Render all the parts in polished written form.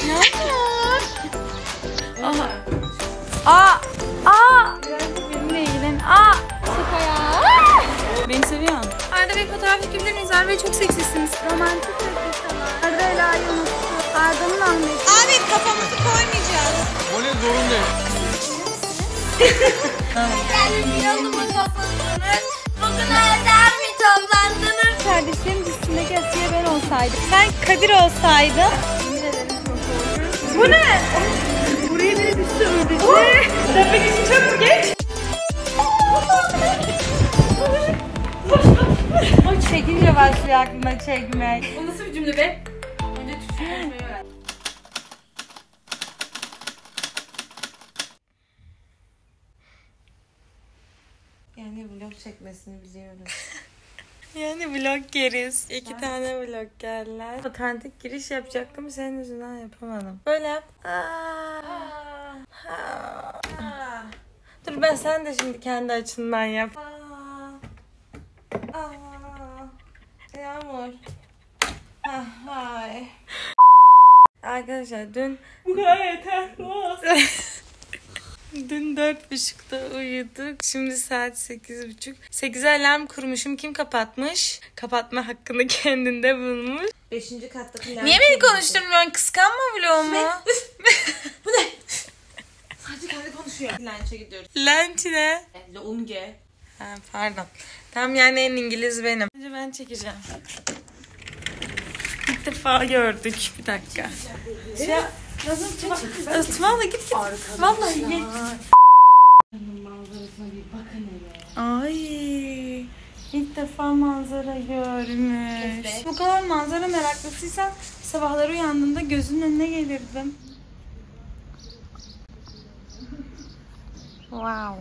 Yağmur. Aa. Benimle ilgilen. Sık ayağı. Beni seviyorsun. Arda Bey fotoğraf çekebilir miyiz? Arda Bey çok seksisiniz. Romantik dakikalar. Arda Ela'yı unuttu. Arda'nın Ahmet'i. Abi kafamızı koymayacağız. O ne zorundayım. Yolumu topladınız. Bugün evden mi toplandınız? Kardeşlerin dizisindeki Asiye ben olsaydım. Sen Kadir olsaydın. Bu ne? Buraya biri düştü öldü. Sen beni için çabuk geç. O çekince başlıyor aklına çekmek. Bu nasıl bir cümle be? Önce düşünmeyi öğren. Yani vlog çekmesini biliyoruz. Yani vlog yeriz. 2 tane vlog geldiler. Otantik giriş yapacaktım. Senin yüzünden yapamadım. Böyle yap. Dur ben sen de şimdi kendi açından yap. Yağmur. Hay. Arkadaşlar dün Bu kadar yeter. dün 4.30'da uyuduk. Şimdi saat 8.30. 8'e alarm kurmuşum. Kim kapatmış? Kapatma hakkını kendinde bulmuş. 5. kattaki Niye beni konuşturmuyorsun? Kıskanma vlogumu. Bu ne? Sadece kendi konuşuyor. Lunch'a gidiyoruz. Lunch ne? Lunge. Ha, pardon. Tam yani en İngiliz benim. Önce ben çekeceğim. İlk defa gördük. Bir dakika. Valla git. Vallahi git. Manzarasına bir bakın hele. Ay. İlk defa manzara görmüş. Evet. Bu kadar manzara meraklısıysan sabahları uyandığımda gözünün önüne gelirdim. Wow.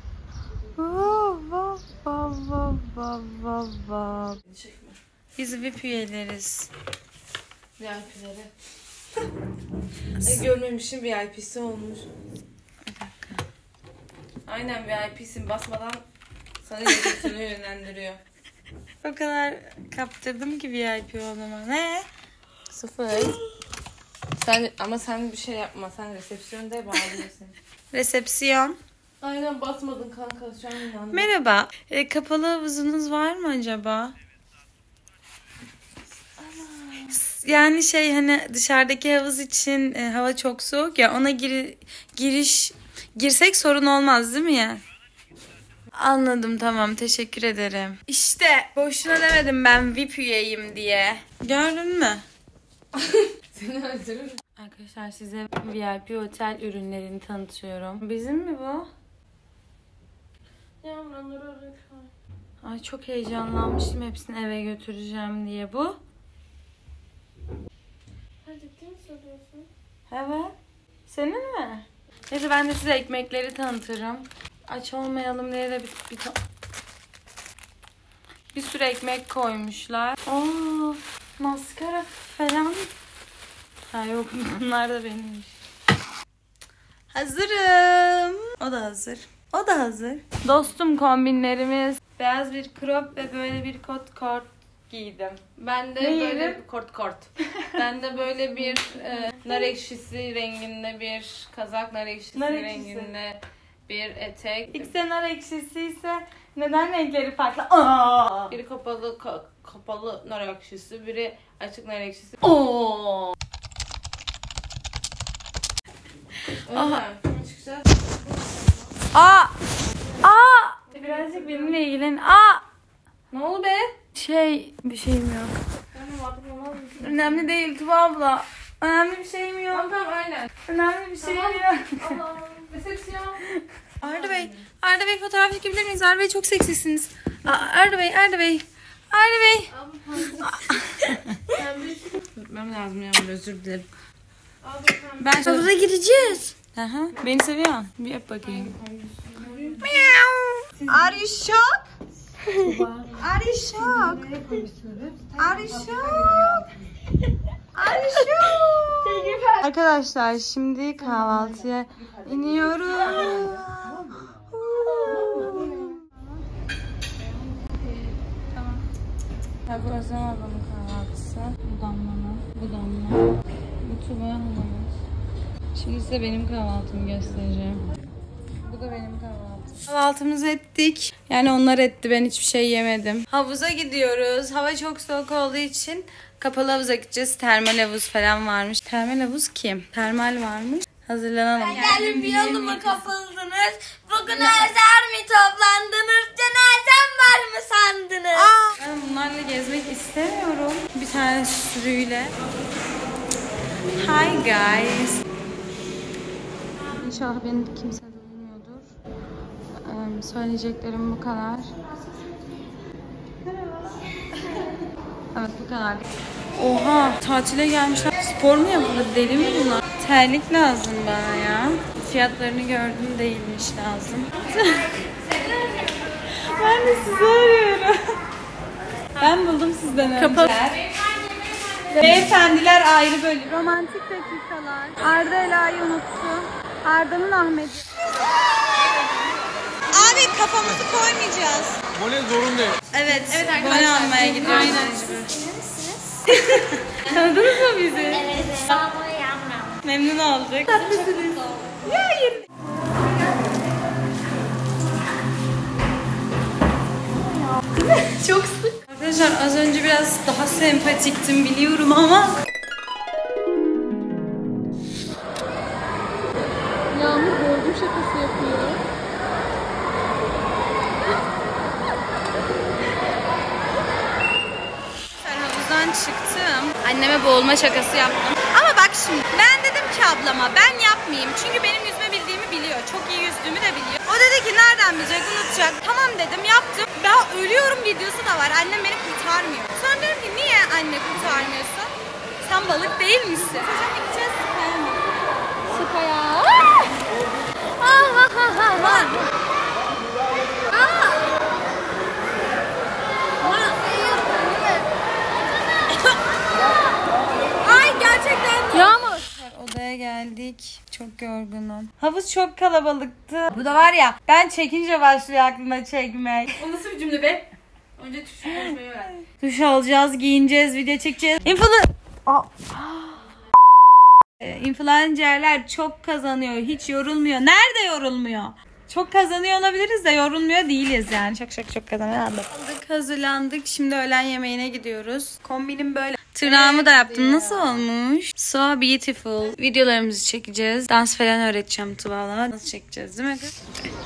Biz VIP üyeleriz. VIP'leri. Görmemişim VIP'si olmuş. Bir dakika. Aynen VIP'sin basmadan sana yönetimi yönlendiriyor. O kadar kaptırdım ki VIP olmama. Ne? 0. Sen bir şey yapma. Sen resepsiyonda bağlıyorsun. Resepsiyon. Aynen basmadın kanka. Şu an inandım. Merhaba. Kapalı havuzunuz var mı acaba? Yani hani dışarıdaki havuz için hava çok soğuk ya, ona girsek sorun olmaz değil mi ya? Anladım, tamam, teşekkür ederim. İşte boşuna demedim ben VIP üyeyim diye. Gördün mü? Seni öldürürüm. Arkadaşlar size VIP otel ürünlerini tanıtıyorum. Bizim mi bu? Yağmurları öyle. Ay çok heyecanlanmıştım hepsini eve götüreceğim diye. Bu? Ciddi mi söylüyorsun? Evet. Senin mi? Neyse ben de size ekmekleri tanıtırım. Aç olmayalım diye de bir sürü ekmek koymuşlar. Oo, maskara falan. Ha yok, bunlar da benimmiş. Hazırım. O da hazır. O da hazır. Dostum kombinlerimiz. Beyaz bir crop ve böyle bir kot giydim. Ben de Ne böyle yedim? kort. Ben de böyle bir nar ekşisi renginde bir kazak, nar ekşisi renginde bir etek. İkisi nar ekşisi ise neden renkleri farklı? Aa! Biri kapalı nar ekşisi, biri açık nar ekşisi. Oo! Aha. Çıkacağız. Aa! Birazcık benimle ilgilen. Ne oldu be? Bir şeyim yok. Tamam artık olmaz mı? Önemli değil Tuba abla. Önemli bir şeyim yok. Tamam aynen. Önemli bir şeyim Tamam. yok. Allah'ım. Resepsiyon. Arda Bey fotoğraf çekebilir miyiz? Arda Bey çok seksisiniz. Arda Bey. Öpmem lazım ya, özür dilerim. Ben havuza gireceğiz. Aha. Beni seviyorsun. Bir öp bakayım. Are you shocked? Are you shocked? Are you shocked? Are you shocked? Arkadaşlar şimdi kahvaltıya iniyoruz. Tamam. Bu Özlem ablamın kahvaltısı. Bu Damla'nın. Bu Damla. Bu Tuba halamız. Şimdi size benim kahvaltımı göstereceğim. Bu da benim kahvaltım. Kahvaltımızı ettik. Yani onlar etti. Ben hiçbir şey yemedim. Havuza gidiyoruz. Hava çok soğuk olduğu için kapalı havuza gideceğiz. Termal havuz falan varmış. Termal havuz kim? Termal varmış. Hazırlanalım. Gelin bir yoluma kapıldınız. Bugün özel mi toplandınız? Cenazem var mı sandınız? Ben bunlarla gezmek istemiyorum. Bir tane sürüyle. Hi guys. İnşallah beni kimse duymuyordur. Söyleyeceklerim bu kadar. Evet bu kadar. Oha tatile gelmişler. Spor mu yapılır? Deli mi bunlar? Terlik lazım bana ya. Fiyatlarını gördüm değilmiş lazım. Ben de sizi arıyorum. Ben buldum sizden önce. Kapat. Beyefendiler ayrı bölüm. Romantik dakikalar. Arda Ela'yı unuttu. Arda'nın Ahmet'i. Abi kafamızı koymayacağız. Bone zorundayım. Evet bone almaya gidiyoruz. Tanıdınız mı bizi? Evet. Memnun olduk. Tatlısınız. Hayır. Çok sık. Arkadaşlar az önce biraz daha sempatiktim biliyorum ama Yağmur boğuldu şakası yapıyor. havuzdan çıktım. Anneme boğulma şakası yaptım. Ama bak şimdi ben dedim ki ablama ben yapmayayım. Çünkü benim yüzme bildiğimi biliyor. Çok iyi yüzdüğümü de biliyor. O dedi ki nereden bilecek unutacak. Tamam dedim yaptım. Ben ölüyorum videosu da var. Annem beni kurtarmıyor. Sonra diyorum ki niye anne kurtarmıyorsun? Sen balık değil misin? Hocam gideceğiz Sıkaya mı? Sıkaya. Var. Ay gerçekten. Yağmur. Odaya geldik. Çok yorgunum. Havuz çok kalabalıktı. Bu da var ya ben çekince başlıyor aklıma çekmek. O nasıl bir cümle be? Önce düşünmeyi öğren. Duş alacağız, giyineceğiz, video çekeceğiz. Influencerler çok kazanıyor. Hiç yorulmuyor. Nerede yorulmuyor? Çok kazanıyor olabiliriz de yorulmuyor değiliz yani. Çok kazanıyor. Aldık, hazırlandık. Şimdi öğlen yemeğine gidiyoruz. Kombinim böyle. Tırnağımı da yaptım. Nasıl olmuş? So beautiful. Videolarımızı çekeceğiz. Dans falan öğreteceğim Tuval'a. Nasıl çekeceğiz değil mi kız?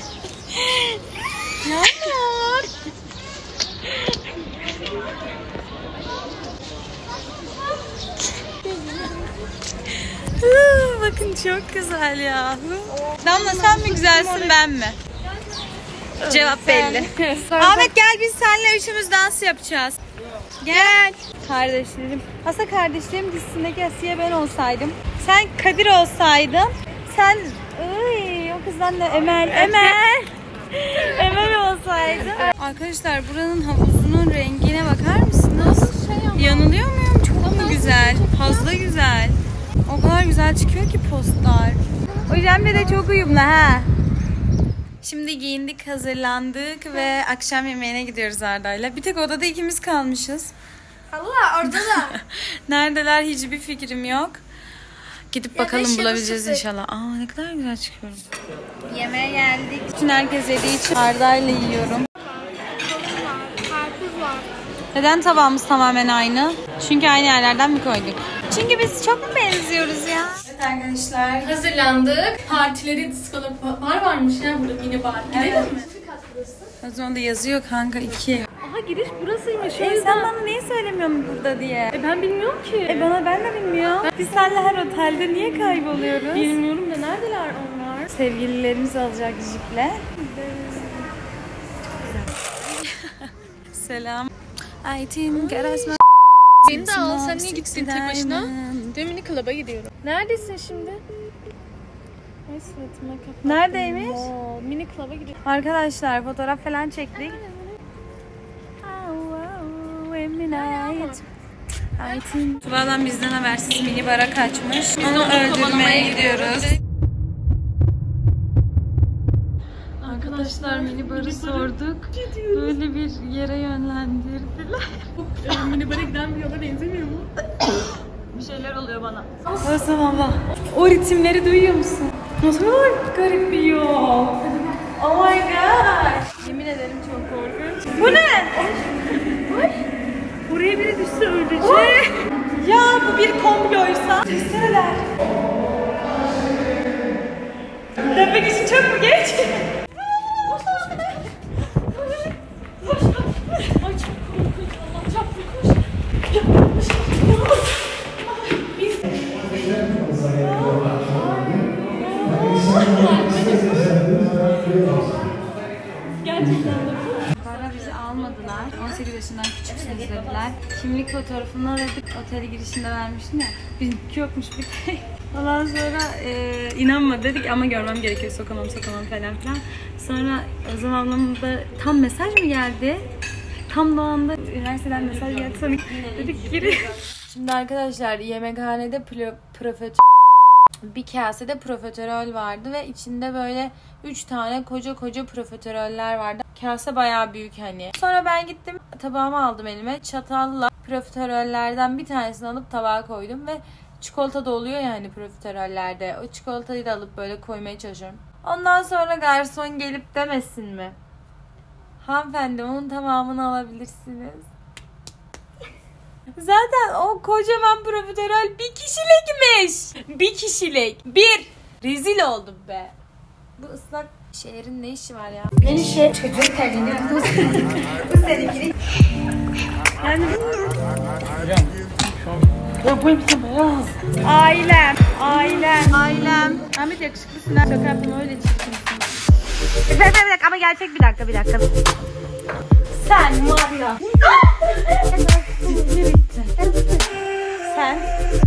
Yağmur. Bakın çok güzel ya. Damla sen mi güzelsin ben mi? Cevap belli. Ahmet gel biz seninle üçümüz dans yapacağız. Gel. Kardeşlerim. Aslında kardeşlerim dizisindeki Asiye ben olsaydım. Sen Kadir olsaydın. Sen o kızdan da Emel olsaydın. Arkadaşlar buranın havuzunun rengine bakar mısınız? Yanılıyor muyum? Çok mu güzel? Fazla güzel. O kadar güzel çıkıyor ki postlar. Hocam de çok uyumlu ha. Şimdi giyindik, hazırlandık ve akşam yemeğine gidiyoruz Arda'yla. Bir tek odada ikimiz kalmışız. Allah orada da. Neredeler hiçbir fikrim yok. Gidip bakalım bulabileceğiz inşallah. Aa ne kadar güzel çıkıyorum. Yemeğe geldik. Bütün herkes yediği için Arda'yla yiyorum. Karpuz var. Neden tabağımız tamamen aynı? Çünkü aynı yerlerden mi koyduk? Çünkü biz çok mu benziyoruz ya? Evet arkadaşlar. Hazırlandık. Partileri diskolu varmış ya burada mini bar. Gidelim mi? O zaman da yazıyor kanka 2. Aha giriş burasıymış. Sen bana niye söylemiyorsun burada diye? Ben bilmiyorum ki. Ben de bilmiyorum. Biz seninle her otelde niye kayboluyoruz? Bilmiyorum da neredeler onlar? Sevgililerimizi alacak jiple. Selam. Aytin Karasma. Beni de al. Sen niye gittin tek başına? Demini klaba gidiyorum. Neredesin şimdi? Ay suratıma kapat. Neredeymiş? Mini klaba gidiyorum. Arkadaşlar fotoğraf falan çektik. Aytin. Tuvalan bizden habersiz mini bara kaçmış. Onu öldürmeye gidiyoruz. Arkadaşlar mini barı sorduk. Böyle bir yere yönlendirdiler. Mini bara giden bir yola benzemiyor mu? Bir şeyler oluyor bana. Özlem abla. O ritimleri duyuyor musun? Nasıl garip bir yol. Oh my god. Yemin ederim çok korkunç. Bu ne? Buraya biri düşse ölecek. Ya bu bir komploysa. Testereler. Demek için çok mu geç? Para bizi almadılar. 18 yaşından küçüksünüz dediler. Kimlik fotoğrafını aradık. Otel girişinde vermiştim ya. Bizimki yokmuş bir tek. Ondan sonra inanma dedik ama görmem gerekiyor. Sokamam falan filan. Sonra Özlem ablamın da tam mesaj mı geldi? Tam da o anda üniversiteden mesaj geldi. Sonra dedik girin. Şimdi arkadaşlar yemekhanede bir kasede profiterol vardı ve içinde böyle 3 tane koca profiteroller vardı. Kase bayağı büyük hani. Sonra ben gittim tabağımı aldım elime. Çatalla profiterollerden bir tanesini alıp tabağa koydum ve çikolata da oluyor ya hani profiterollerde. O çikolatayı da alıp böyle koymaya çalışıyorum. Ondan sonra garson gelip demesin mi? Hanımefendi onun tamamını alabilirsiniz. Zaten o kocaman profiterol bir kişilikmiş. Bir kişilik. Rezil oldum be. Bu ıslak şehrin ne işi var ya? Beni çocuğun terliğini bu seninkini. Yani ya bu hepsi beyaz. Ailem. Ahmet yakışıklısın. Şaka yaptım öyle çirkinsin. Bir dakika ama gerçek bir dakika. Sen var ya. Sen